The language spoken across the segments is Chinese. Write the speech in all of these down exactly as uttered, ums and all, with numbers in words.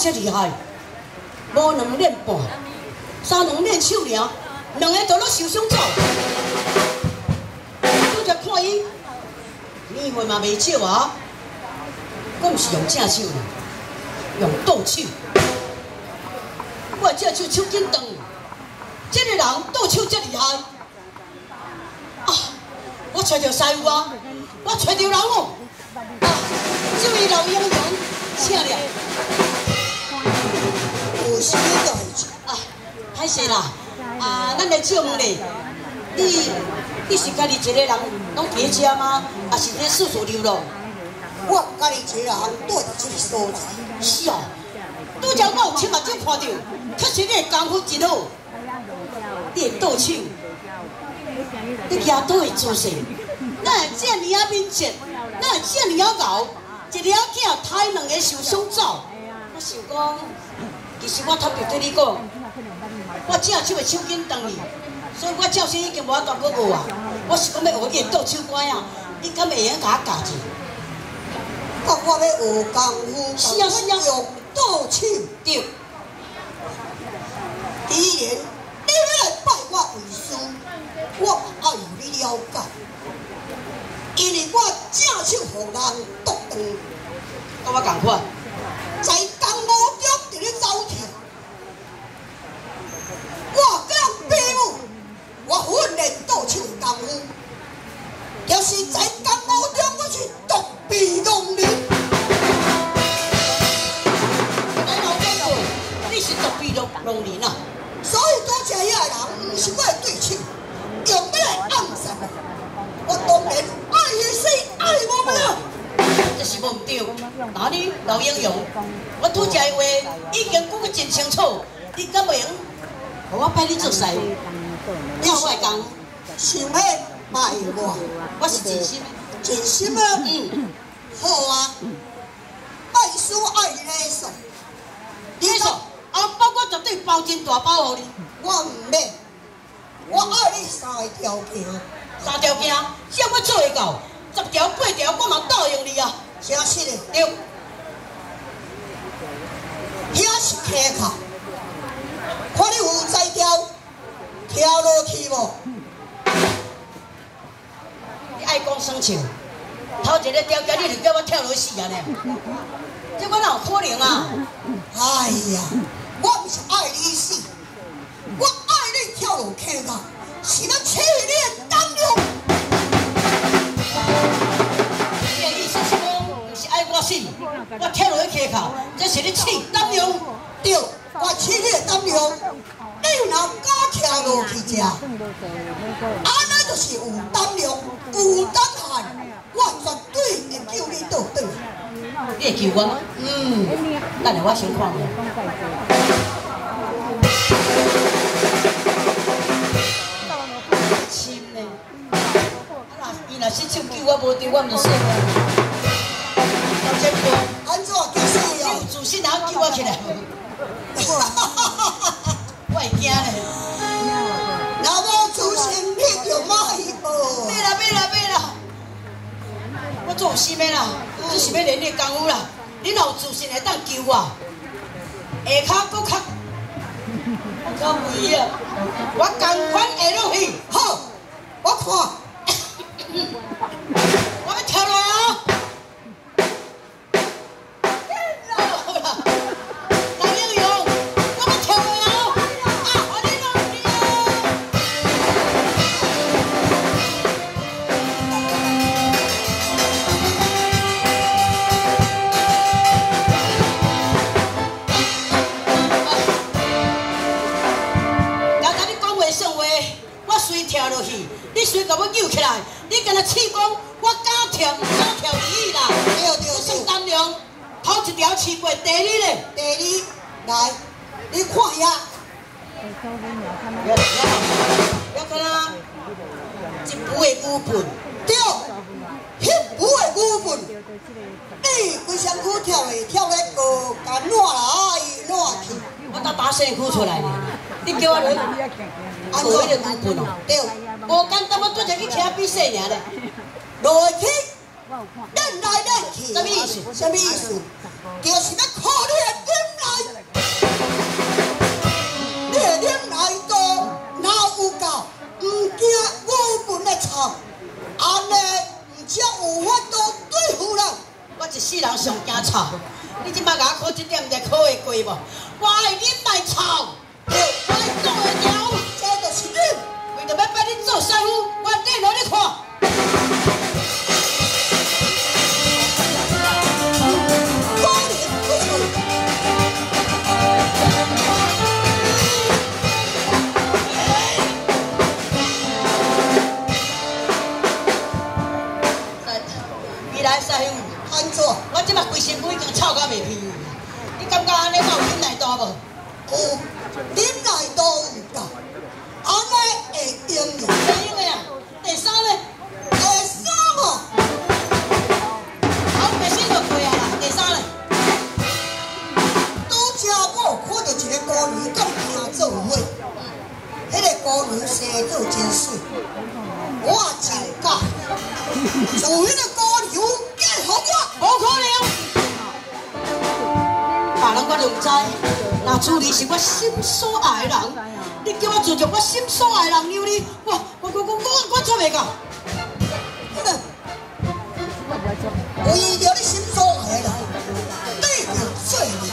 遮厉害，无两练半，三两练手尔，两个都落受伤走。拄则看伊面血嘛袂少啊，我毋是用正手呢，用倒手。我这手手紧长，这个人倒手遮厉害。啊！我找着师傅啊，我找着人哦。啊！这位老英雄，请了。 有时就啊，歹势啦！啊，咱来借问咧，你你是家己一个人拢骑车吗？还是咧四处流浪？ 我家己一个人住伫这个所在。 是哦，拄则我有亲目睭看到，确实你功夫真好。你会倒手，你举倒的姿势，哪会这尔啊敏捷？哪会这尔啊熬？一个仔囝抬两个受伤走，我想讲。 其实我特别对你讲，我正手的手紧长去，所以我照身已经无法度搁学啊。我是讲要学你的倒手拐啊，你敢会晓甲我教一？ 我我要学功夫， 是啊是啊， 用倒手对。 既然你要来拜我为师，我爱有你了解，因为我正手互人独断， 甲我共款， 在江湖中伫咧走跳。 我甲爸母，我训练倒手功夫，就是在江湖中我是独臂龙人。 来老将军，你是独臂龙龙人啊？ 所以多谢遐人，毋是我的对手，用要来暗杀我。我当然爱伊死爱无命。 这是无毋对。那你老英雄，我拄则的话已经讲得真清楚，你敢袂用？ 我拜你做师，你我会讲， 想要拜我， 我是真心， 真心啊！ 嗯， 好啊，拜师爱礼数， 礼数啊，包我绝对包真大包互你。 我唔免，我爱你三个条件， 三条件，只要我做会到，十条八条我嘛答应你啊。 真实的， 对， 遐是溪口。 看你有才调，跳落去无？ 你爱讲生笑，头一个条件你就叫我跳落去死啊呢？这我哪有可能啊？ 哎呀，我不是爱你死，我爱你跳落溪口，是要取你的胆量。 你的意思是讲，不是爱我死，我跳落去溪口，这是你取胆量。 对。 我取你的胆量，你若敢跳落去食，安尼就是有胆量、有胆汉，我绝对会救你倒转。 你会救我吗？嗯，等下我先看下。亲呢？啊，伊若失手救我无对，我毋就算了。老前辈， 安怎救死你有自信，然后救我起来。 我会惊嘞！ 若无自信，你就莫去报。 免啦，免啦，免啦！我做有心的啦，只是要练练功夫啦。你若有自信会当救我，下骹搁较较肥啊！我同款下落去， 好，我看。 我要跳落来啊！ 跳落去，你随甲我救起来，你敢若试讲，我敢跳，唔敢跳你啦。 对对我算胆量，头一条试过，第二咧， 第二来，你看遐。 了了，了敢若一步的牛粪， 对，迄步的牛粪，你规身躯跳的跳咧个，甲烂来烂去。 我打打身躯出来呢，你叫我落。 安怎迄个牛粪哦？ 对， 无简单，我拄则去骑比赛尔咧。 落去，练来练去。 什么意思？ 什么意思？就是要靠你的忍耐一世人上惊臭。你即摆甲我考一点，才考会过无？我爱恁卖臭，对，我爱做会了， 这就是你。 为着要拜你做师傅，我底落你看。 可怜不是。 来师傅， 安怎？ 我即摆规身躯已经臭到袂皮，你感觉安尼我有忍耐度无？ 有，忍耐度有够，安尼会用用。 会用的啊。第三呢？ 第三哦， 好，第四就过啊啦。第三呢？ 拄则我看到一个姑娘咁惊做伙，迄个姑娘生做真水，我真假，就迄个姑娘嫁互我， 无可能。别人我就唔知，若处理是我心所爱的人，你叫我做着我心所爱的人了你，我我我我我我做袂到。 为着你心所爱的人，你就做你。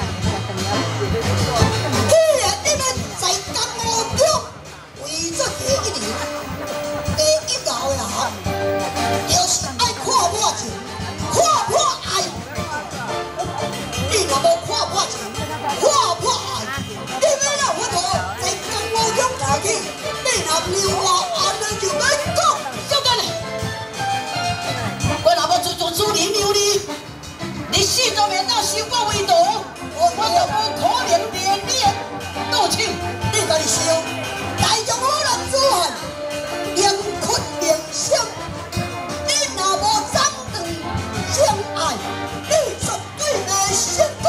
既然你们在江湖中为咗第一名、第一高的人，就是爱看我情，看我爱。你若无看我情，看我爱，你要哪有法度在江湖中行去？你若不留我，安尼就免讲。 小干嘞，我若无做做主人了你，你死都袂当收我为徒，我就无可能连连倒手。 你家己想，大众好人之汉，良屈良相，你若无长长相爱，你绝对会成功。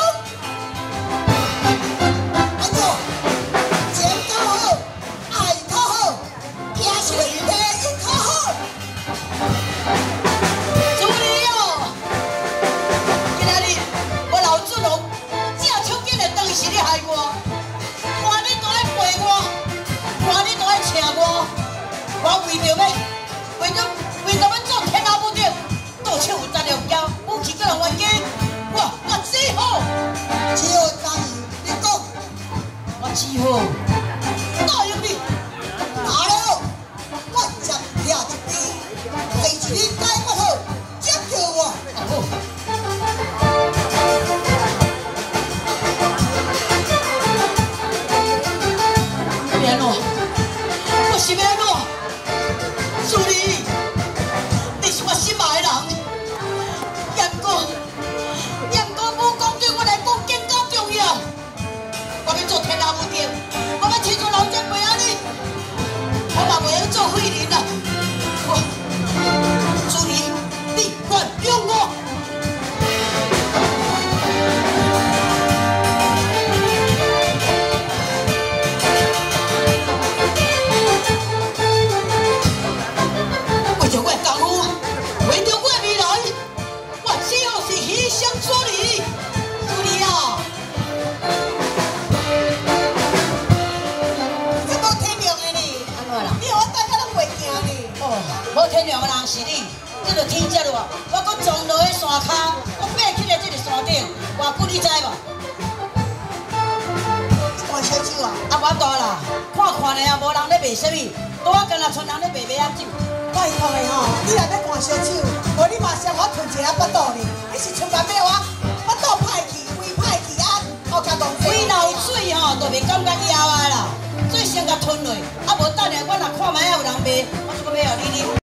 安怎？钱较好，爱较好，也是第一较好。 主理哦，今仔日我老祖龙正手紧的当是你害我，看你都爱陪我，看你都爱请我，我为着要，为着为着要做天下无敌，倒手有十六跤，武器个人冤家，我我只好， 只有答应你讲， 我只好答应你。 打了，我接听一边，为一你解决好，接着我。 好。要安怎？我是要安怎？主理，你是我心爱的人，也不过，也不过武功对我来讲更加重要。我要做天下无敌，我要亲像老前辈安尼，我嘛袂晓做废人啦。我，主理，你原谅我。为着我的功夫，为着我的未来，我只好是牺牲主理，主理啊！ 这无天良的呢？ 安怎啦？ 你互我大家拢袂惊呢？ 哦，无天良的人是你，这就天遮了。我搁撞落去山骹，我爬起来这个山顶，偌久你知无？ 换小酒啊！ 啊，我大啦，看看咧啊，无人咧卖啥物，拄啊干那村人咧卖马仔酒。 拜托的吼，你若要换小酒，无你嘛向我吞一下巴肚呢？你是出门要我巴肚歹去，胃歹去啊，后加动胃若有水吼，就袂感觉枵啊啦，水先甲吞落，啊无等下我若看卖啊有人卖，我就搁要互你啉。